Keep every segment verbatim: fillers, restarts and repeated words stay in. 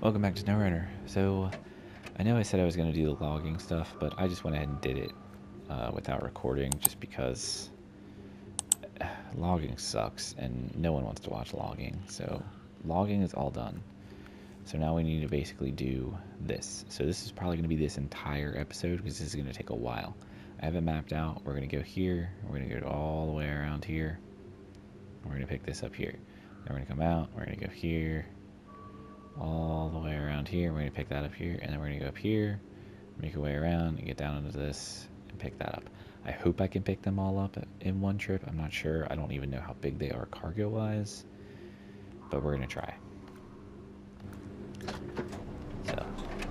Welcome back to SnowRunner. So, I know I said I was going to do the logging stuff, but I just went ahead and did it uh, without recording just because uh, logging sucks and no one wants to watch logging. So, logging is all done. So now we need to basically do this. So this is probably going to be this entire episode because this is going to take a while. I have it mapped out. We're going to go here. We're going to go all the way around here. We're going to pick this up here. Then we're going to come out. We're going to go here. All the way around here. We're going to pick that up here, and then we're going to go up here, make our way around, and get down into this, and pick that up. I hope I can pick them all up in one trip. I'm not sure. I don't even know how big they are cargo-wise, but we're going to try. So,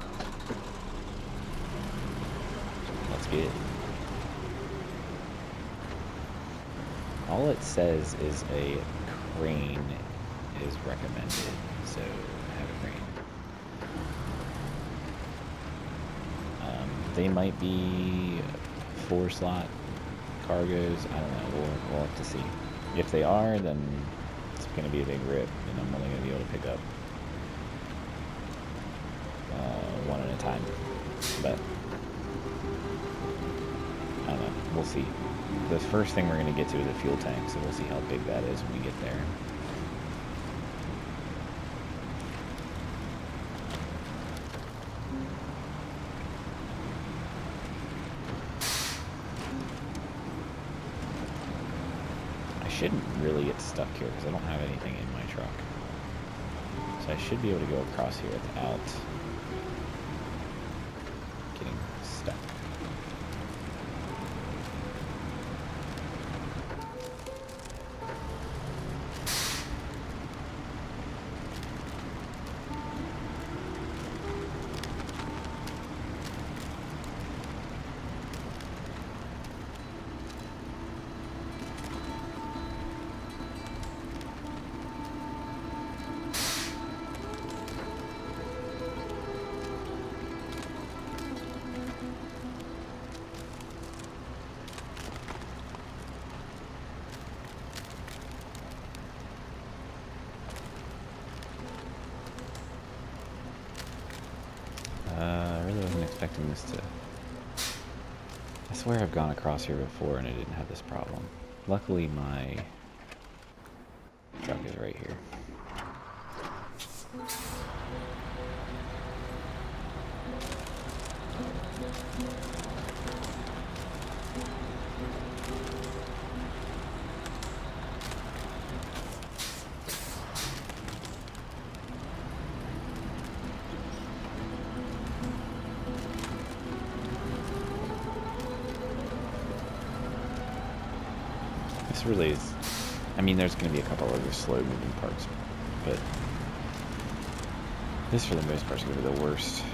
let's get it. All it says is a crane is recommended, so have a crane. Um, they might be four slot cargoes. I don't know. We'll, we'll have to see. If they are, then it's going to be a big rip, and I'm only going to be able to pick up uh, one at a time. But I don't know. We'll see. The first thing we're going to get to is a fuel tank, so we'll see how big that is when we get there. I shouldn't really get stuck here because I don't have anything in my truck. So I should be able to go across here without getting stuck. Uh, I really wasn't expecting this to... I swear I've gone across here before and I didn't have this problem. Luckily my truck is right here. This really is, I mean, there's going to be a couple other slow moving parts, but this for the most part is going to be the worst.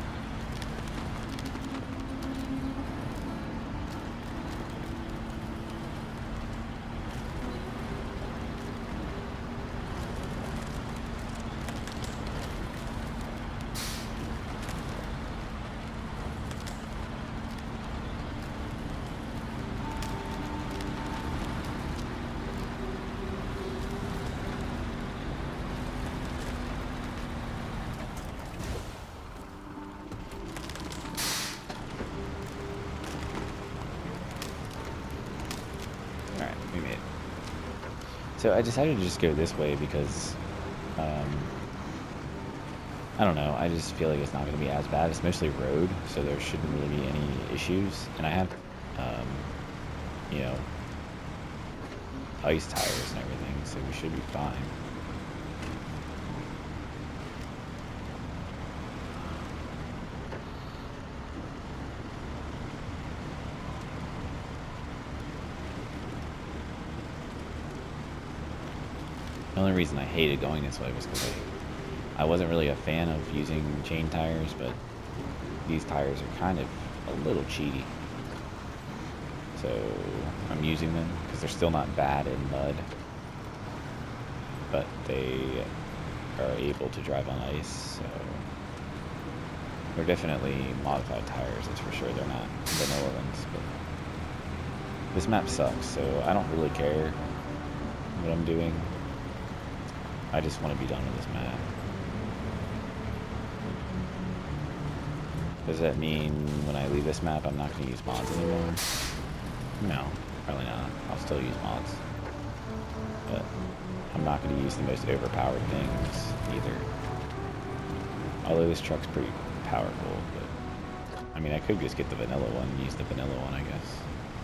So I decided to just go this way because, um, I don't know, I just feel like it's not going to be as bad. It's mostly road, so there shouldn't really be any issues. And I have, um, you know, ice tires and everything, so we should be fine. The only reason I hated going this way was because I, I wasn't really a fan of using chain tires, but these tires are kind of a little cheaty. So I'm using them because they're still not bad in mud, but they are able to drive on ice, so they're definitely modified tires, that's for sure. They're not vanilla ones, but this map sucks, so I don't really care what I'm doing. I just want to be done with this map. Does that mean when I leave this map I'm not going to use mods anymore? No, probably not. I'll still use mods. But I'm not going to use the most overpowered things either. Although this truck's pretty powerful, but I mean I could just get the vanilla one and use the vanilla one, I guess.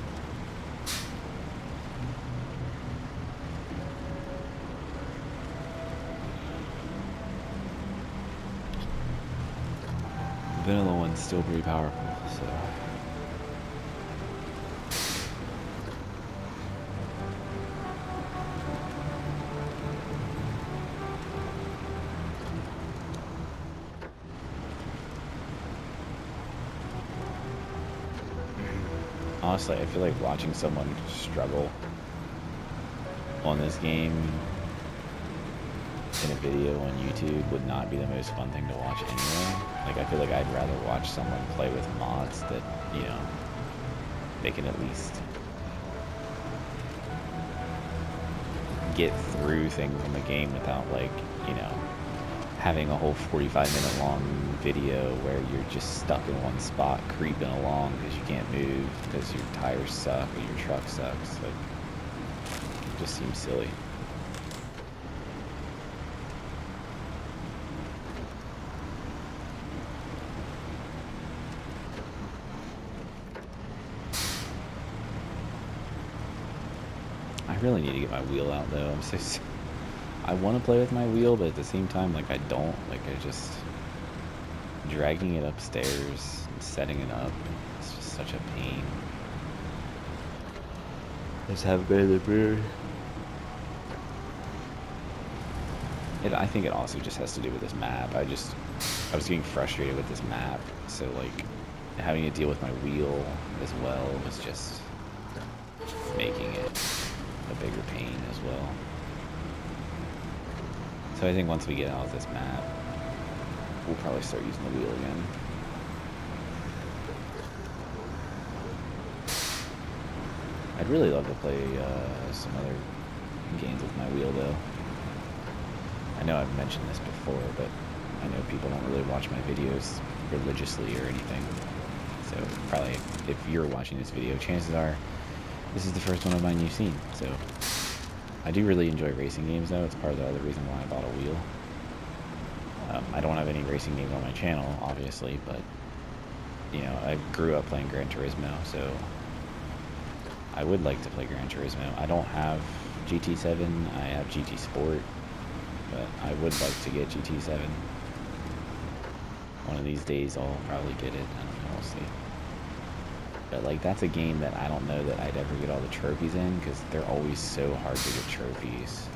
The vanilla one's still pretty powerful, so. Honestly, I feel like watching someone struggle on this game in a video on YouTube would not be the most fun thing to watch anyway. Like, I feel like I'd rather watch someone play with mods that, you know, they can at least get through things in the game without, like, you know, having a whole forty-five minute long video where you're just stuck in one spot creeping along because you can't move because your tires suck or your truck sucks. Like, it just seems silly. I really need to get my wheel out though. I'm so I want to play with my wheel, but at the same time, like, I don't. Like, I just dragging it upstairs and setting it up. It's just such a pain. Let's have a bit of the brewery. It, I think it also just has to do with this map. I just, I was getting frustrated with this map, so like having to deal with my wheel as well was just making it a bigger pain as well. So I think once we get out of this map, we'll probably start using the wheel again. I'd really love to play uh, some other games with my wheel though. I know I've mentioned this before, but I know people don't really watch my videos religiously or anything. So probably if you're watching this video, chances are this is the first one of mine you've seen. So I do really enjoy racing games though. It's part of the other reason why I bought a wheel. Um, I don't have any racing games on my channel, obviously, but you know, I grew up playing Gran Turismo, so I would like to play Gran Turismo. I don't have G T seven, I have G T Sport, but I would like to get G T seven. One of these days I'll probably get it. I don't know, we'll see. But like, that's a game that I don't know that I'd ever get all the trophies in, because they're always so hard to get trophies.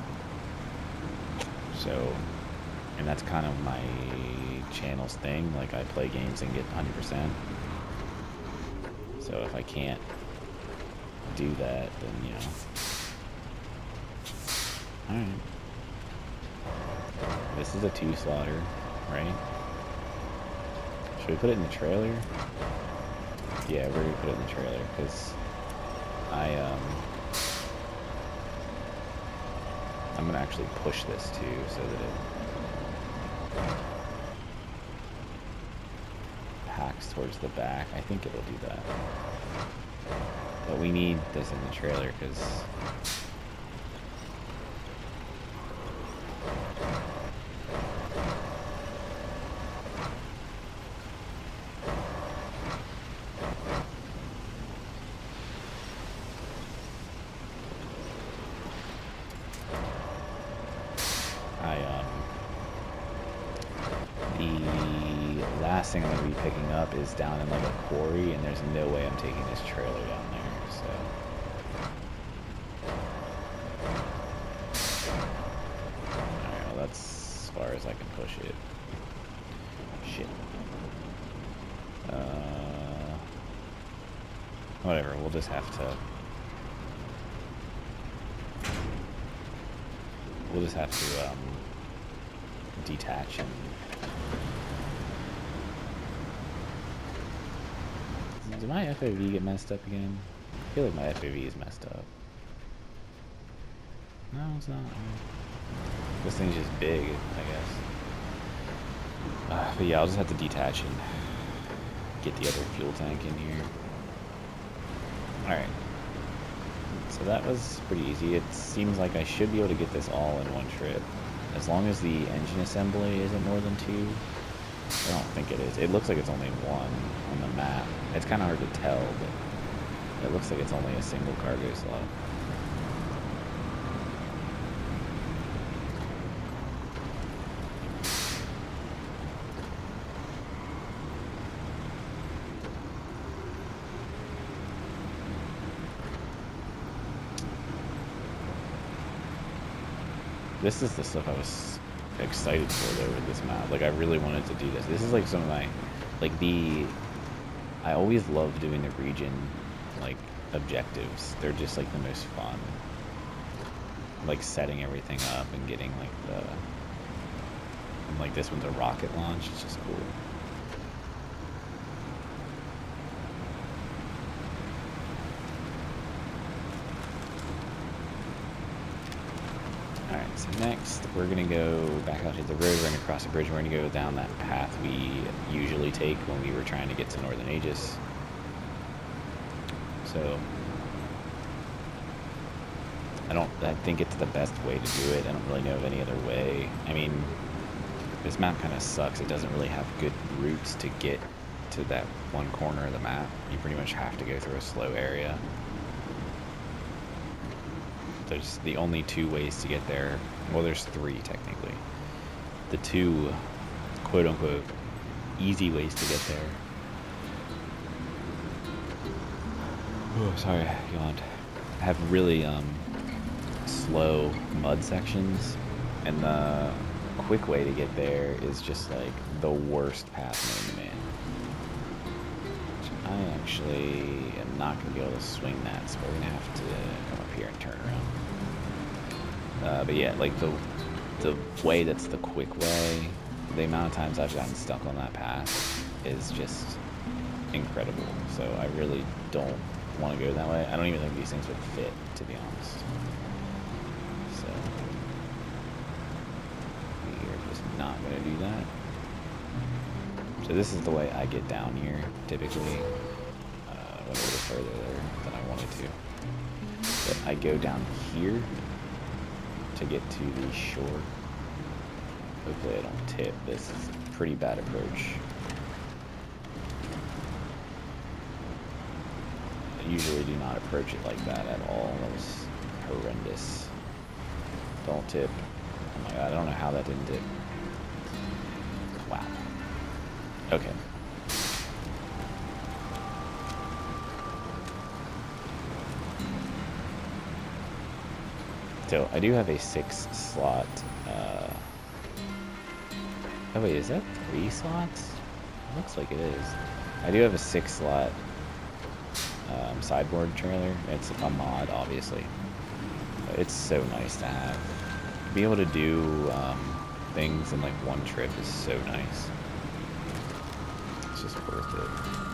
So, and that's kind of my channel's thing. Like, I play games and get one hundred percent. So if I can't do that, then, you know. Alright. This is a two slaughter, right? Should we put it in the trailer? Yeah, we're gonna put it in the trailer, because I, um, I'm gonna actually push this too, so that it packs towards the back. I think it'll do that. But we need this in the trailer, because thing I'm going to be picking up is down in like a quarry, and there's no way I'm taking this trailer down there, so. Alright, well that's as far as I can push it. Shit. Uh, whatever, we'll just have to. We'll just have to um, detach and. Did my F A V get messed up again? I feel like my F A V is messed up. No, it's not. This thing's just big, I guess. Uh, but yeah, I'll just have to detach and get the other fuel tank in here. Alright. So that was pretty easy. It seems like I should be able to get this all in one trip. As long as the engine assembly isn't more than two. I don't think it is. It looks like it's only one on the map. It's kind of hard to tell, but it looks like it's only a single cargo slot. This is the stuff I was excited for though with this map. Like I really wanted to do this. This is like some of my, like the, I always love doing the region, like objectives. They're just like the most fun. Like setting everything up and getting like the, and like this one's a rocket launch. It's just cool. Alright, so next we're going to go back out to the road, we're going to cross a bridge, we're going to go down that path we usually take when we were trying to get to Northern Aegis. So, I don't, I think it's the best way to do it. I don't really know of any other way. I mean, this map kind of sucks. It doesn't really have good routes to get to that one corner of the map. You pretty much have to go through a slow area. There's the only two ways to get there. Well, there's three technically. The two quote-unquote easy ways to get there. Oh, sorry, I yawned. Have really um, slow mud sections, and the quick way to get there is just like the worst path known to man. Which I actually am not going to be able to swing that, so we're going to have to come up here and turn around. Uh, but yeah, like the the way that's the quick way, the amount of times I've gotten stuck on that path is just incredible. So I really don't want to go that way. I don't even think these things would fit, to be honest. So we are just not going to do that. So this is the way I get down here, typically. Uh, went a little further there than I wanted to. But I go down here to get to the shore. Hopefully I don't tip. This is a pretty bad approach. I usually do not approach it like that at all. That was horrendous. Don't tip. Oh my god, I don't know how that didn't tip. Wow. Okay. So I do have a six slot. Uh, oh wait, is that three slots? It looks like it is. I do have a six slot um, sideboard trailer. It's a mod, obviously. It's so nice to have. Be able to do um, things in like one trip is so nice. It's just worth it.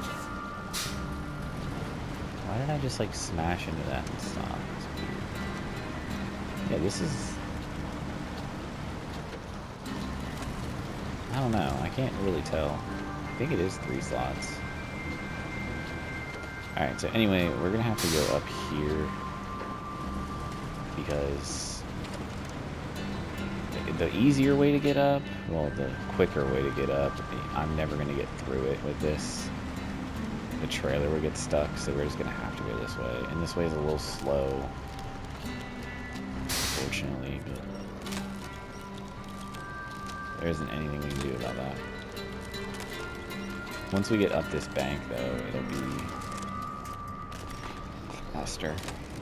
Why did I just like smash into that and stop? It's weird. Yeah, this is... I don't know. I can't really tell. I think it is three slots. Alright, so anyway, we're going to have to go up here because the, the easier way to get up, well, the quicker way to get up, I'm never going to get through it with this. The trailer will get stuck, so we're just going to have to go this way. And this way is a little slow. Unfortunately, but there isn't anything we can do about that. Once we get up this bank, though, it'll be faster.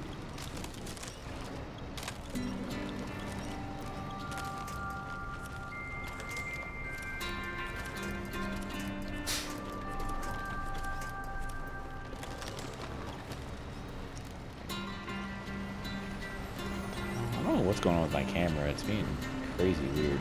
What's going on with my camera? It's being crazy weird.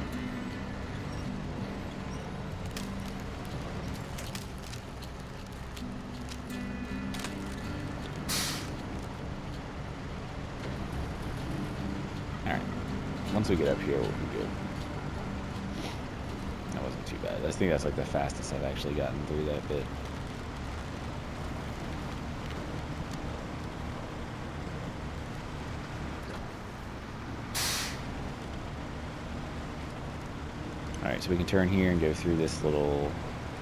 Alright. Once we get up here, we'll be good. That wasn't too bad. I think that's like the fastest I've actually gotten through that bit. Alright, so we can turn here and go through this little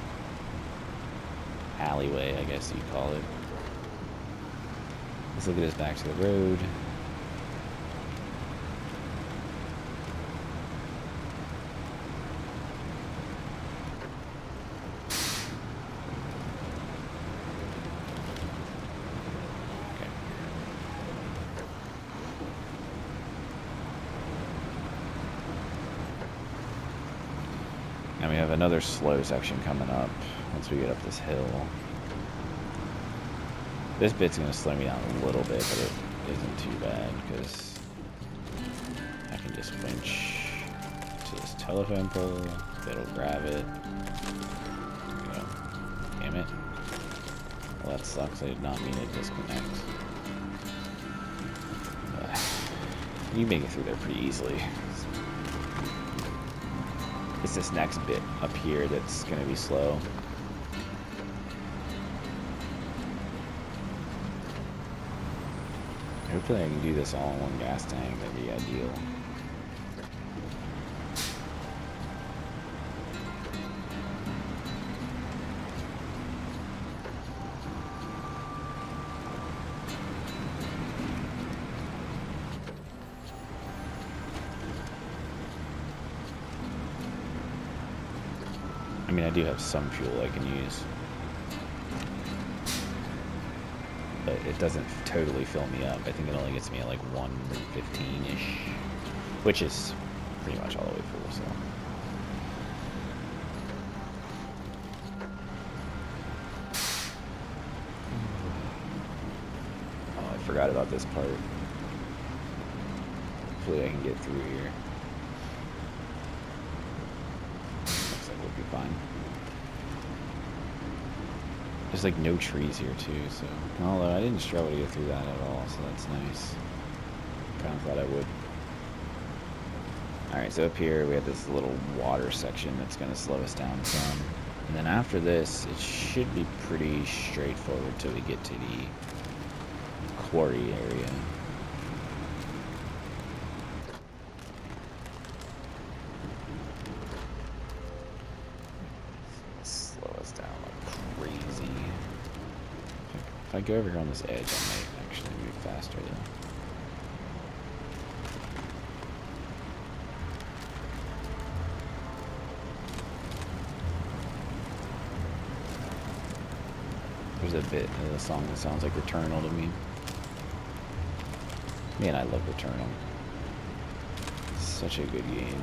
alleyway, I guess you'd call it. This will get us back to the road. And we have another slow section coming up once we get up this hill. This bit's going to slow me down a little bit, but it isn't too bad because I can just winch to this telephone pole. It'll grab it. There we go. Damn it. Well, that sucks. I did not mean to disconnect. Uh, you make it through there pretty easily. It's this next bit up here that's going to be slow. Hopefully I can do this all in one gas tank. That'd be ideal. I mean, I do have some fuel I can use, but it doesn't totally fill me up. I think it only gets me at like one fifteen-ish, which is pretty much all the way full, so. Oh, I forgot about this part. Hopefully I can get through here. Be fine. There's like no trees here too, so although I didn't struggle to get through that at all, so that's nice. Kind of thought I would. Alright, so up here we have this little water section that's going to slow us down some. And then after this, it should be pretty straightforward till we get to the quarry area. If I go over here on this edge, I might actually move faster though. There's a bit of the song that sounds like Returnal to me. Man, I love Returnal. It's such a good game.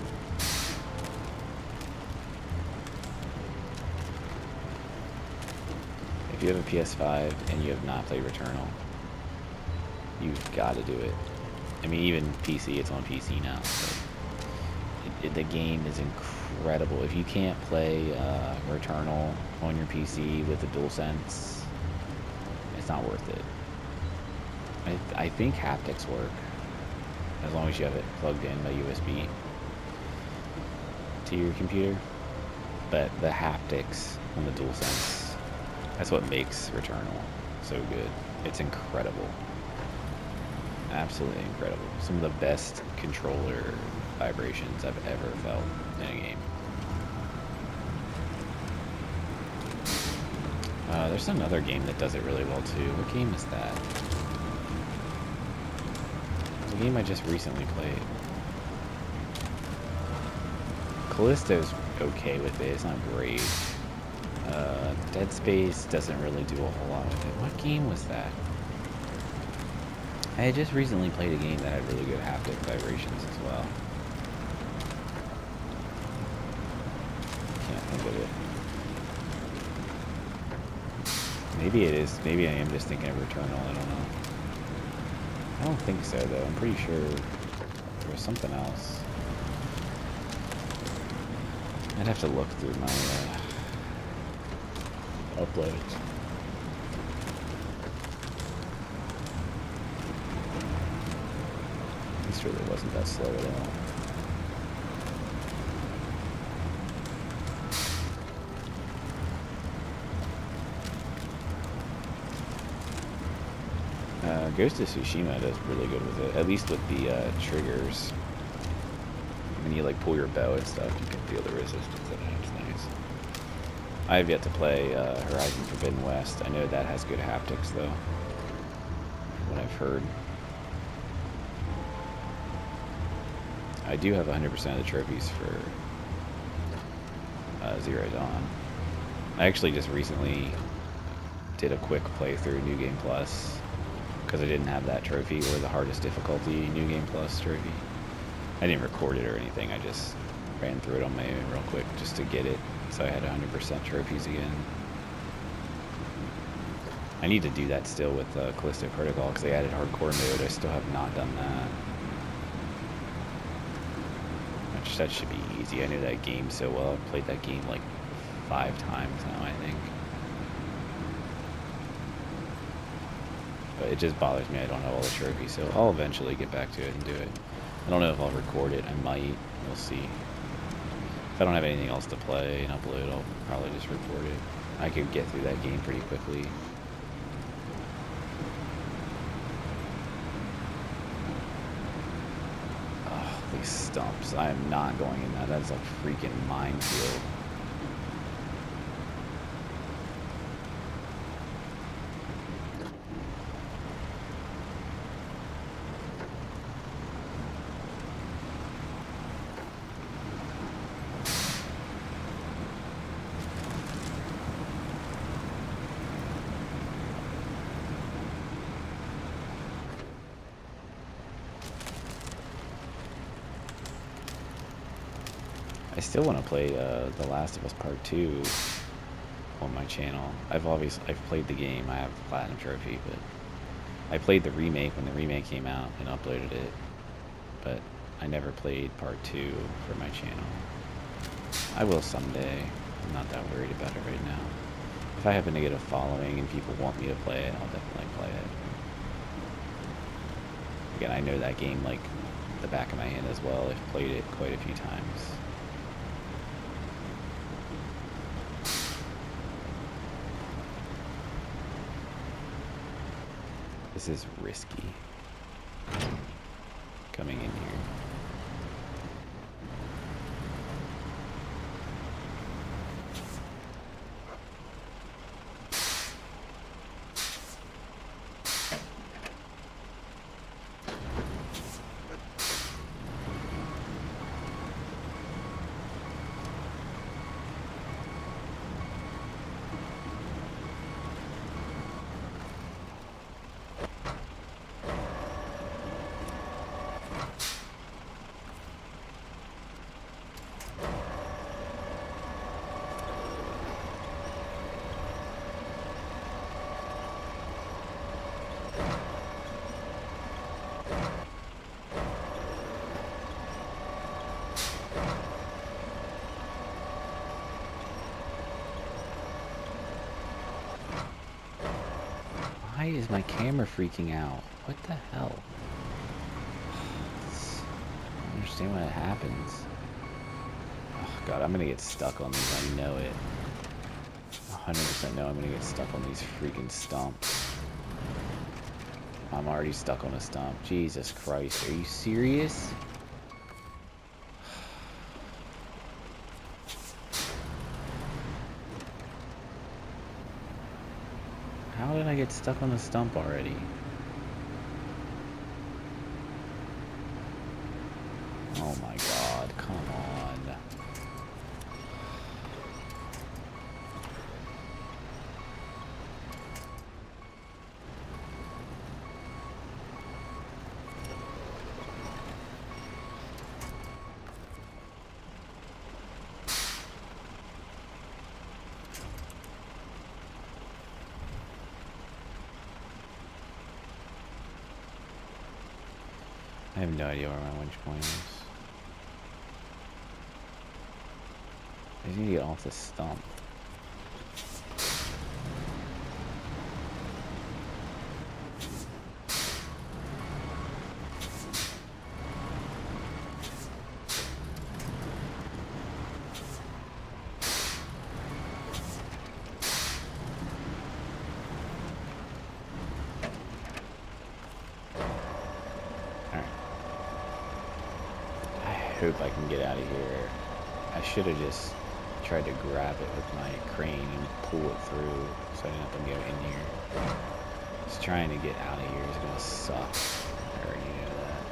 If you have a P S five and you have not played Returnal, you've got to do it. I mean, even P C, it's on P C now. So it, it, the game is incredible. If you can't play uh, Returnal on your P C with a DualSense, it's not worth it. I, I think haptics work, as long as you have it plugged in by U S B to your computer. But the haptics on the DualSense, that's what makes Returnal so good. It's incredible. Absolutely incredible. Some of the best controller vibrations I've ever felt in a game. Uh, there's another game that does it really well too. What game is that? It's a game I just recently played. Callisto's okay with it. It's not great. Uh, Dead Space doesn't really do a whole lot with it. What game was that? I had just recently played a game that had really good haptic vibrations as well. Can't think of it. Maybe it is. Maybe I am just thinking of Returnal. I don't know. I don't think so, though. I'm pretty sure there was something else. I'd have to look through my uh, uploads. This really wasn't that slow at all. Uh, Ghost of Tsushima does really good with it, at least with the uh, triggers. when you like pull your bow and stuff, you can feel the resistance of that. It's nice. I have yet to play uh, Horizon Forbidden West. I know that has good haptics though, from what I've heard. I do have one hundred percent of the trophies for uh, Zero Dawn. I actually just recently did a quick playthrough New Game Plus because I didn't have that trophy or the hardest difficulty New Game Plus trophy. I didn't record it or anything, I just ran through it on my own real quick just to get it, so I had one hundred percent trophies again. I need to do that still with uh, Callisto Protocol because they added hardcore mode. I still have not done that. Which, that should be easy. I know that game so well. I've played that game like five times now, I think. But it just bothers me I don't have all the trophies, so I'll eventually get back to it and do it. I don't know if I'll record it. I might. We'll see. If I don't have anything else to play and upload, I'll probably just record it. I could get through that game pretty quickly. Oh, these stumps. I am not going in that. That's a freaking minefield. I still want to play uh, The Last of Us Part two on my channel. I've obviously I've played the game. I have the Platinum Trophy, but I played the remake when the remake came out and uploaded it. But I never played Part two for my channel. I will someday. I'm not that worried about it right now. If I happen to get a following and people want me to play it, I'll definitely play it. Again, I know that game like the back of my hand as well. I've played it quite a few times. This is risky. Coming in here. Why is my camera freaking out? What the hell? I don't understand why it happens. Oh god, I'm gonna get stuck on these, I know it. one hundred percent know I'm gonna get stuck on these freaking stumps. I'm already stuck on a stump. Jesus Christ, are you serious? How did I get stuck on the stump already? Oh my god, come on. I have no idea where my winch point is. I just need to get off this stump. hope I can get out of here. I should have just tried to grab it with my crane and pull it through so I didn't have to go in here. Just trying to get out of here is gonna suck. I already know that.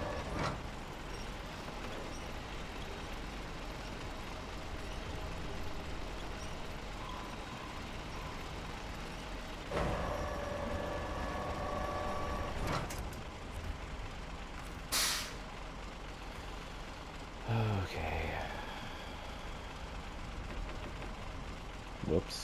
Okay. Whoops.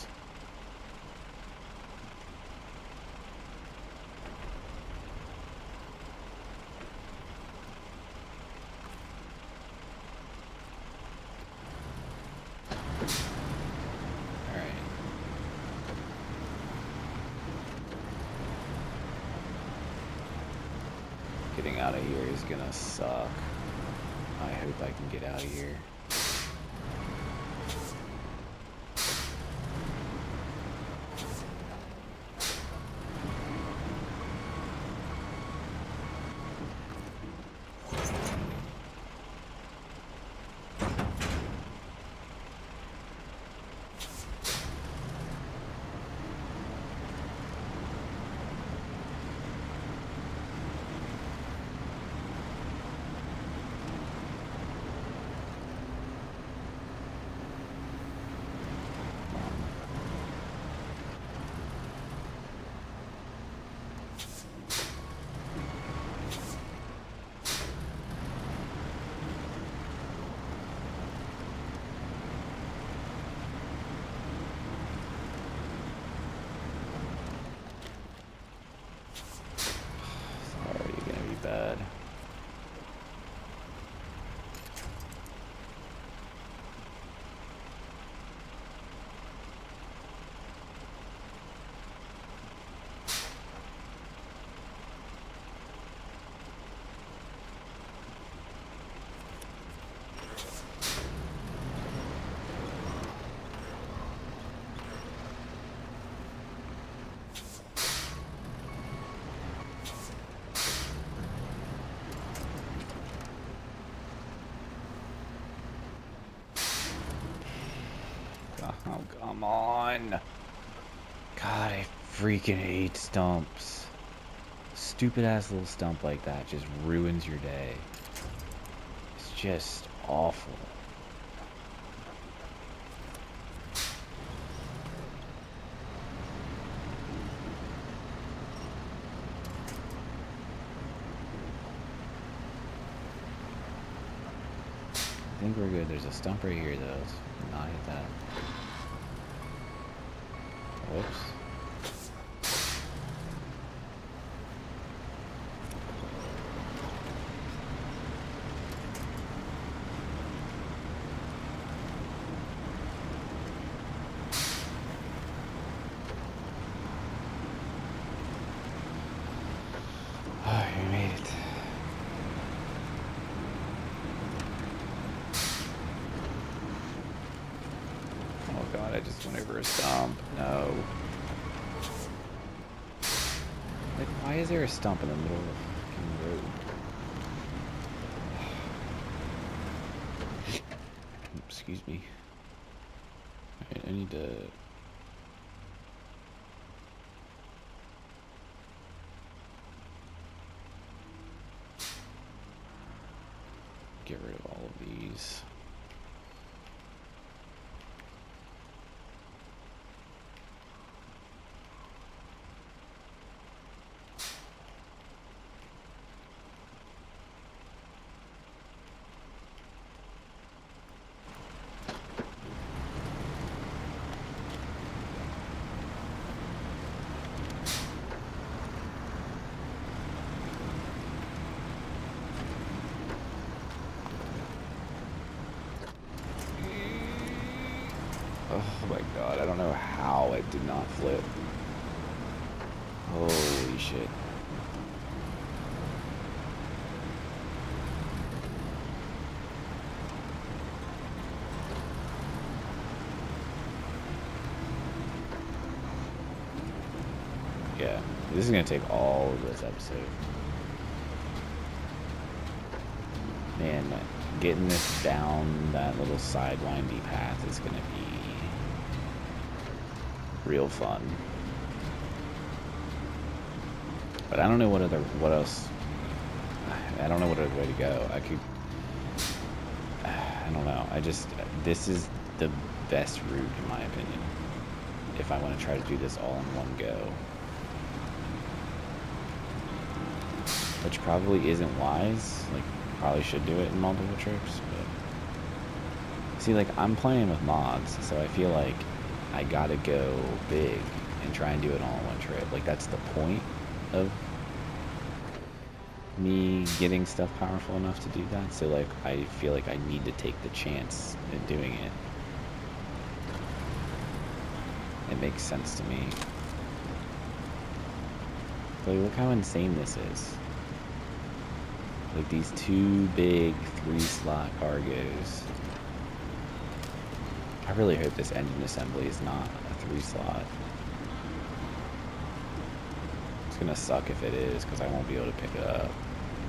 Alright. Getting out of here is gonna suck. I hope I can get out of here. Bad. Oh, come on. God, I freaking hate stumps. Stupid ass little stump like that just ruins your day. It's just awful. I think we're good. There's a stump right here, though. Let's not hit that. Whoops. Oh, you made it. Oh god, I just went over a stump. No. Like, why is there a stump in the middle of the fucking road? Excuse me. Alright, I need to... get rid of all of these. Oh my god, I don't know how it did not flip. Holy shit. Yeah, this is gonna take all of this episode. Man, getting this down that little side windy path is going to be real fun. But I don't know what other, what else, I don't know what other way to go. I could, I don't know. I just, this is the best route in my opinion, if I want to try to do this all in one go. Which probably isn't wise. Like, probably should do it in multiple trips, but see, like, I'm playing with mods, so I feel like I gotta go big and try and do it all in one trip. Like, that's the point of me getting stuff powerful enough to do that. So, like, I feel like I need to take the chance in doing it. It makes sense to me. Like, look how insane this is. Like, these two big three-slot cargos. I really hope this engine assembly is not a three-slot. It's gonna suck if it is, because I won't be able to pick it up.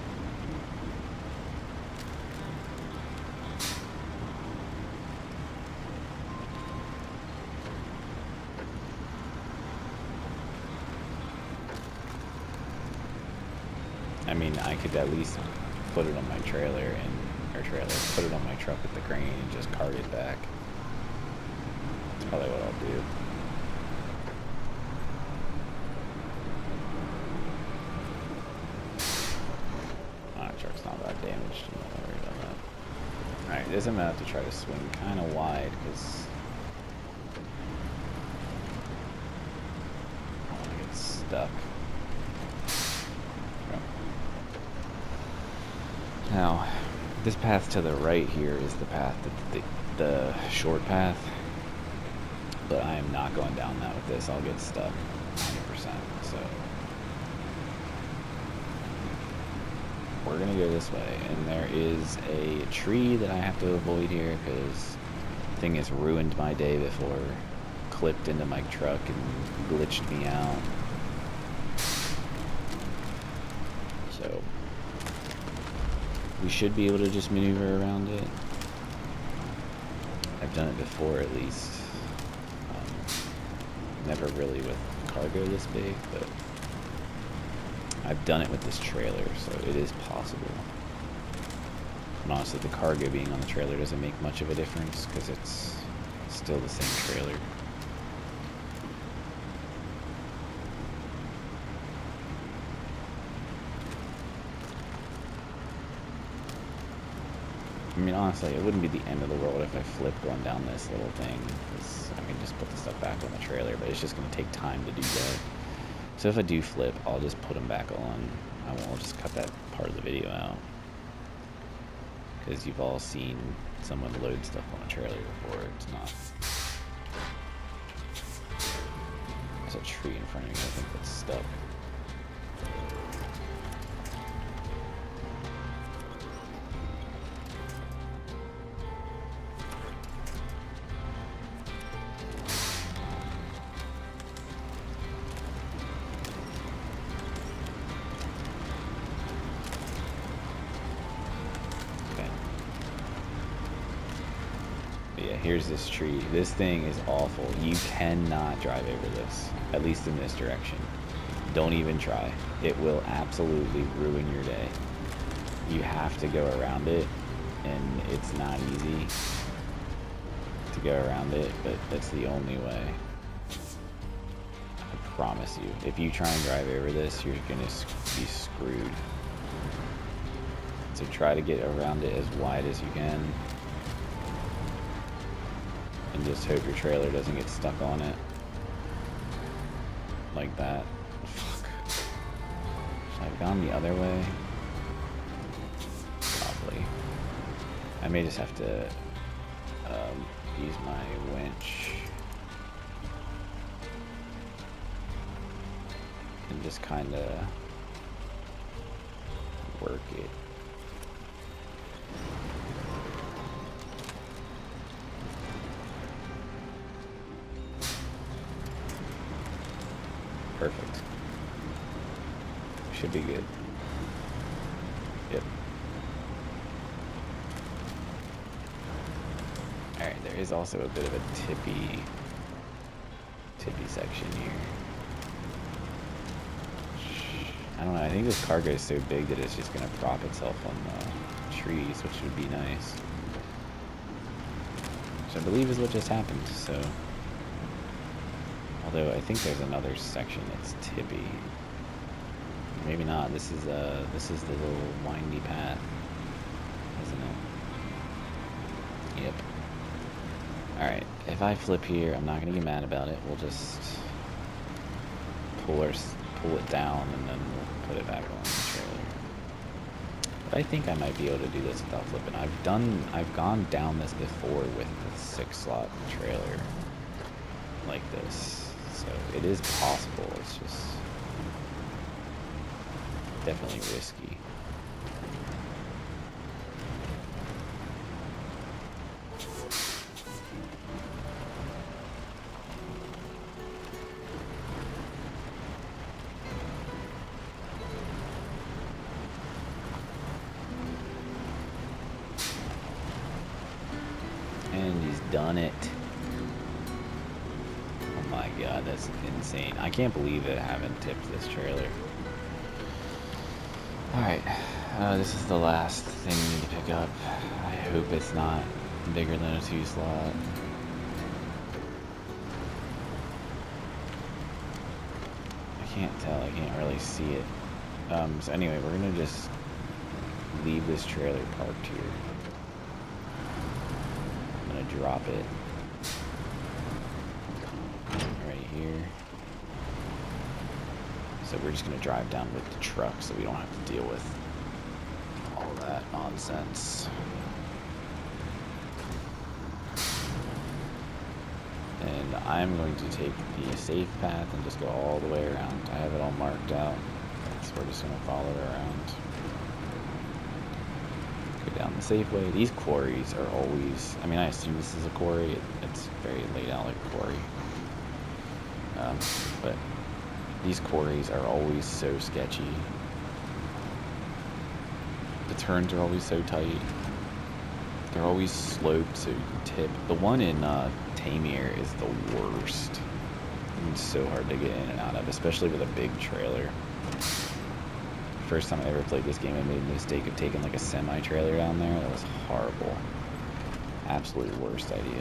I mean, I could at least put it on my trailer and or trailer, put it on my truck with the crane and just cart it back. That's probably what I'll do. Ah, the truck's not that damaged. I'm not worried about that. Alright, this I'm gonna have to try to swing kind of wide because I don't want to get stuck. Now, this path to the right here is the path, that the, the short path, but I am not going down that with this. I'll get stuck ninety percent, so we're going to go this way, and there is a tree that I have to avoid here because the thing has ruined my day before, clipped into my truck and glitched me out, so we should be able to just maneuver around it. I've done it before, at least. Um, never really with cargo this big, but I've done it with this trailer, so it is possible. And honestly, the cargo being on the trailer doesn't make much of a difference because it's still the same trailer. I mean, honestly, it wouldn't be the end of the world if I flipped going down this little thing, because I mean, just put the stuff back on the trailer, but it's just going to take time to do that. So if I do flip, I'll just put them back on. I won't just cut that part of the video out, because you've all seen someone load stuff on a trailer before. It's not. There's a tree in front of me, I think that's stuck. Here's this tree. This thing is awful. You cannot drive over this, at least in this direction. Don't even try. It will absolutely ruin your day. You have to go around it, and it's not easy to go around it, but that's the only way. I promise you. If you try and drive over this, you're gonna be screwed. So try to get around it as wide as you can. And just hope your trailer doesn't get stuck on it. Like that. Fuck. Should I have gone the other way? Probably. I may just have to um, use my winch. And just kind of work it. Perfect. Should be good. Yep. is also a bit of a tippy, tippy section here. I don't know, I think this cargo is so big that it's just going to prop itself on the trees, which would be nice. Which I believe is what just happened, so... Although, I think there's another section that's tippy. Maybe not, this is, uh, this is the little windy path, isn't it? Yep. Alright, if I flip here, I'm not going to get mad about it. We'll just pull, our, pull it down and then we'll put it back on the trailer. But I think I might be able to do this without flipping. I've done, I've gone down this before with the six slot trailer like this. So it is possible, it's just definitely risky. And he's done it. Oh my god, that's insane. I can't believe that I haven't tipped this trailer. Alright, uh, this is the last thing we need to pick up. I hope it's not bigger than a two slot. I can't tell, I can't really see it. Um, so anyway, we're gonna just leave this trailer parked here. I'm gonna drop it right here. So we're just gonna drive down with the truck so we don't have to deal with all that nonsense. And I'm going to take the safe path and just go all the way around. I have it all marked out, so we're just gonna follow it around. Go down the safe way. These quarries are always, I mean, I assume this is a quarry. It, it's very laid out like a quarry. Um, but these quarries are always so sketchy. The turns are always so tight. They're always sloped so you can tip. The one in uh, Amur is the worst. It's so hard to get in and out of, especially with a big trailer. First time I ever played this game, I made the mistake of taking like a semi-trailer down there. That was horrible. Absolute worst idea.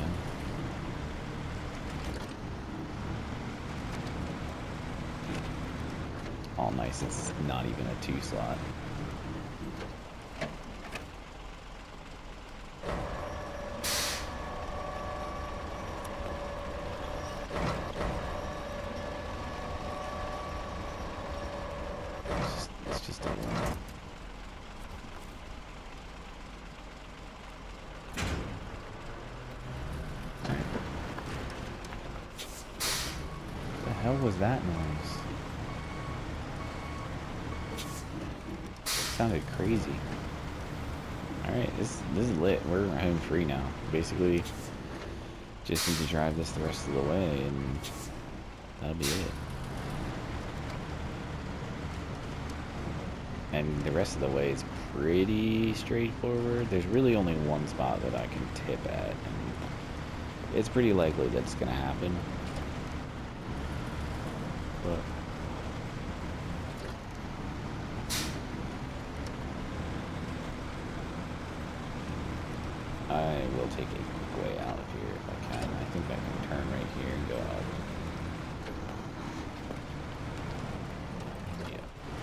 All nice, it's not even a two slot. What the hell was that noise? It sounded crazy. Alright, this this is lit. We're home free now. Basically, just need to drive this the rest of the way and that'll be it. And the rest of the way is pretty straightforward. There's really only one spot that I can tip at, and it's pretty likely that's gonna happen. But I will take a quick way out of here if I can. I think I can turn right here and go out. Yeah.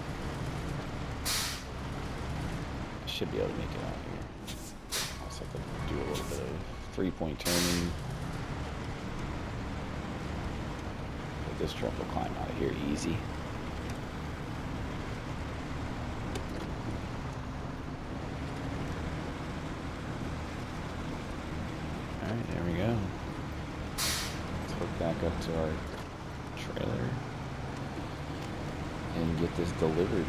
I should be able to make it out here. Also have to do a little bit of three-point turning. This truck will climb out of here easy. Alright, there we go. Let's hook back up to our trailer and get this delivered.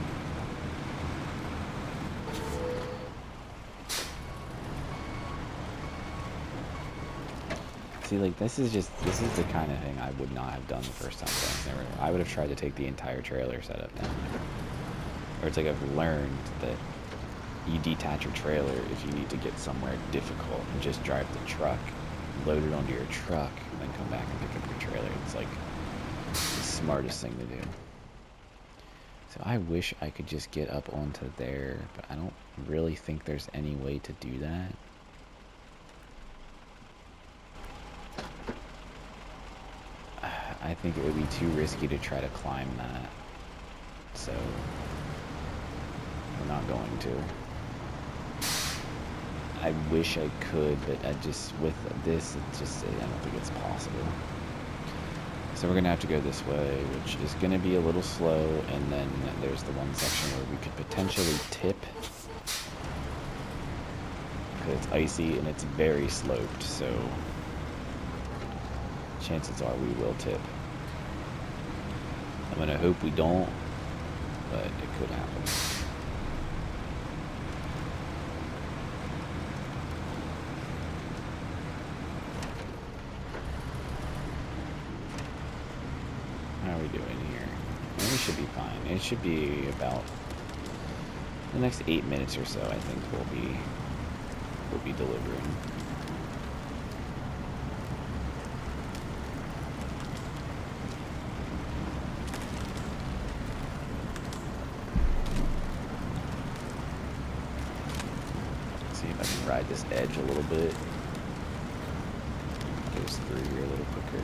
See, like, this is just, this is the kind of thing I would not have done the first time down there. I would have tried to take the entire trailer setup down there. Or it's like I've learned that you detach your trailer if you need to get somewhere difficult and just drive the truck load it onto your truck, and then come back and pick up your trailer. It's like the smartest thing to do. So I wish I could just get up onto there, but I don't really think there's any way to do that. I think it would be too risky to try to climb that. So we're not going to. I wish I could, but I just, with this, it's just, I don't think it's possible. So we're gonna have to go this way, which is gonna be a little slow, and then there's the one section where we could potentially tip. Because it's icy and it's very sloped, so chances are we will tip. I'm gonna hope we don't, but it could happen. How are we doing here? And we should be fine. It should be about the next eight minutes or so. I think we'll be we'll be delivering. Let's see if I can ride this edge a little bit. Goes through here a little quicker.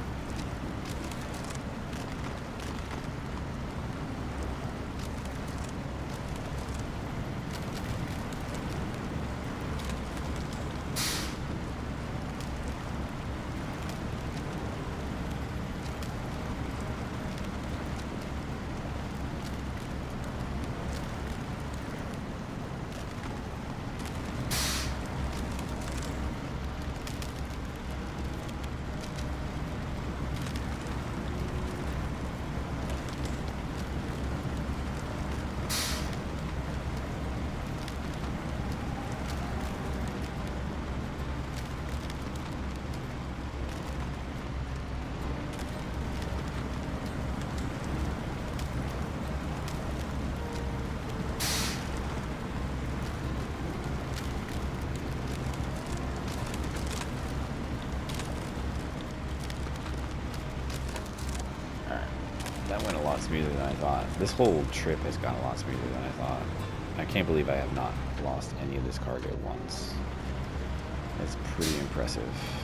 That went a lot smoother than I thought. This whole trip has gone a lot smoother than I thought. I can't believe I have not lost any of this cargo once. That's pretty impressive.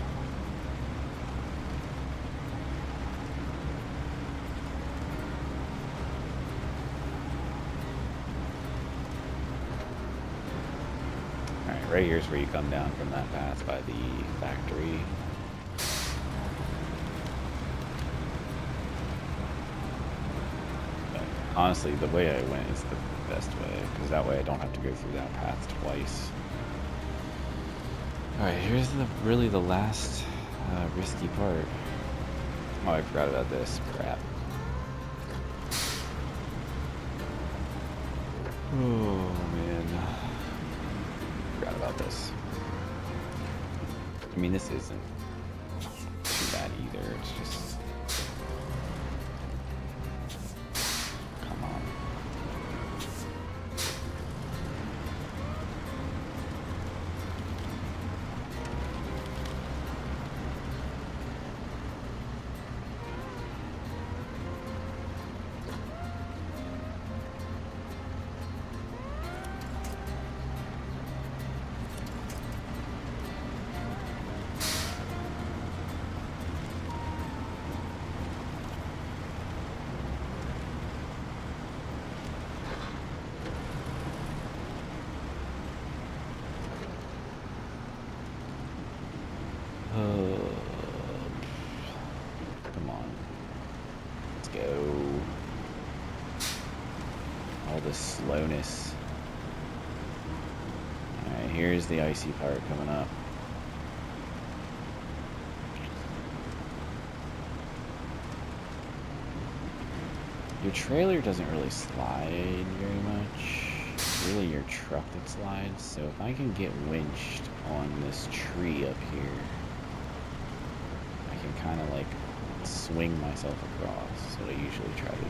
Alright, right here's where you come down from that path by the factory. Honestly, the way I went is the best way, because that way I don't have to go through that path twice. Alright, here's the really the last uh, risky part. Oh, I forgot about this. Crap. Oh, man. Forgot about this. I mean, this isn't too bad either. It's just... slowness. Alright, here's the icy part coming up. Your trailer doesn't really slide very much. It's really your truck that slides. So if I can get winched on this tree up here, I can kind of like swing myself across. That's what I usually try to do.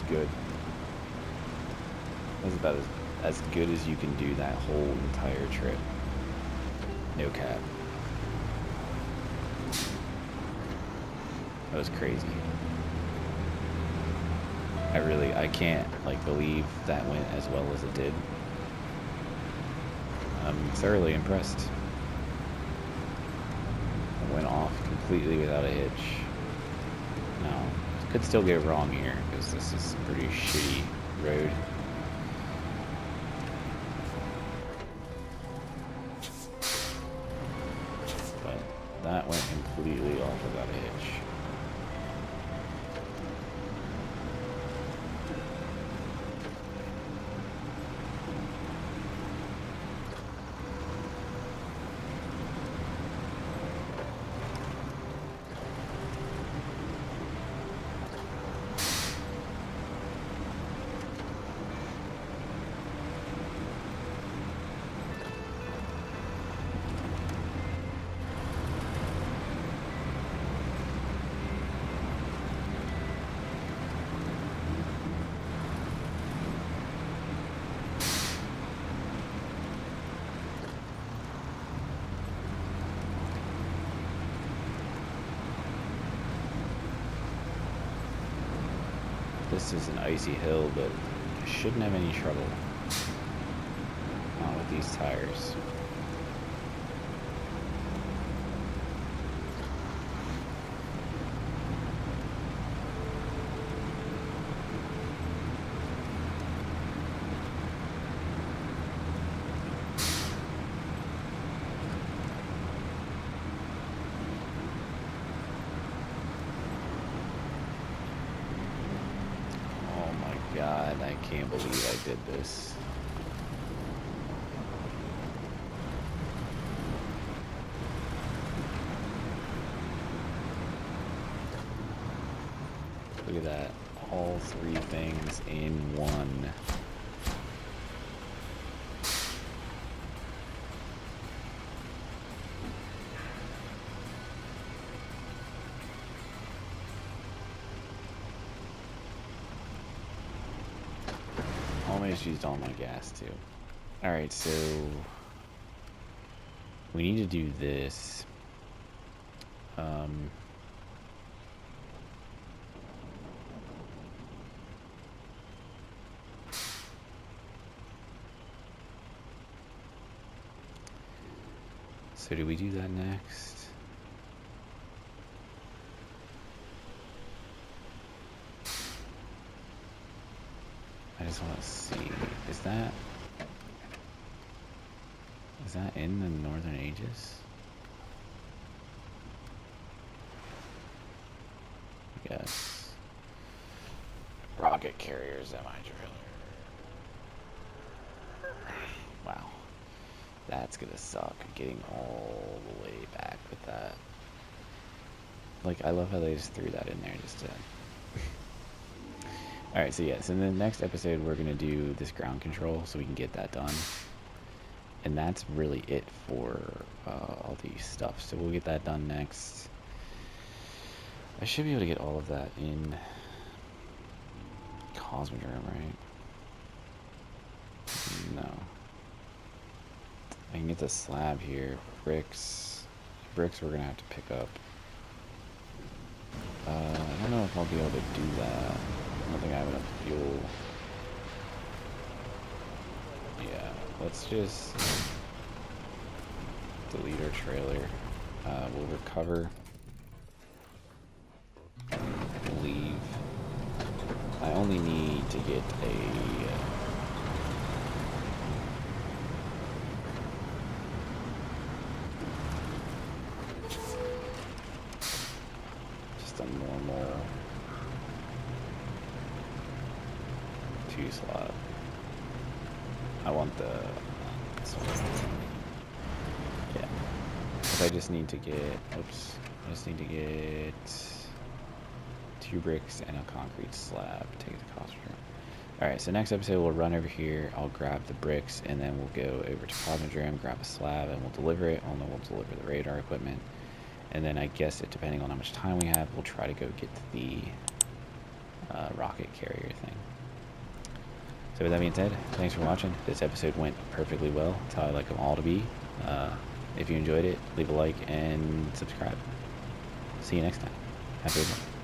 good. That was about as, as good as you can do that whole entire trip. No cap. That was crazy. I really, I can't, like, believe that went as well as it did. I'm thoroughly impressed. It went off completely without a hitch. No, could still get wrong here, because this is a pretty shitty road. But that went completely off without a hitch. This is an icy hill, but I shouldn't have any trouble. Not with these tires. God, I can't believe I did this. Look at that. All three things in one. Almost used all my gas too. Alright, so we need to do this. Um, so do we do that next? I just want to see, is that, is that in the Northern Aegis? Yes. Rocket carriers, am I driller? Wow. That's gonna suck, getting all the way back with that. Like, I love how they just threw that in there just to... Alright, so yes, in the next episode we're going to do this ground control so we can get that done. And that's really it for uh, all the stuff. So we'll get that done next. I should be able to get all of that in Cosmodrome, right? No. I can get the slab here. Bricks. Bricks we're going to have to pick up. Uh, I don't know if I'll be able to do that. I don't think I have enough fuel. Yeah, let's just delete our trailer. Uh, we'll recover. Leave. I only need to get a... just a normal... two slot. I want the... yeah. If I just need to get... oops. I just need to get... two bricks and a concrete slab. Take it to Cosmodrome. Alright, so next episode we'll run over here, I'll grab the bricks, and then we'll go over to Cosmodrome, grab a slab, and we'll deliver it, and then we'll deliver the radar equipment. And then I guess it, depending on how much time we have, we'll try to go get the uh, rocket carrier thing. So with that being said, thanks for watching. This episode went perfectly well. That's how I like them all to be. Uh, if you enjoyed it, leave a like and subscribe. See you next time. Have a good one.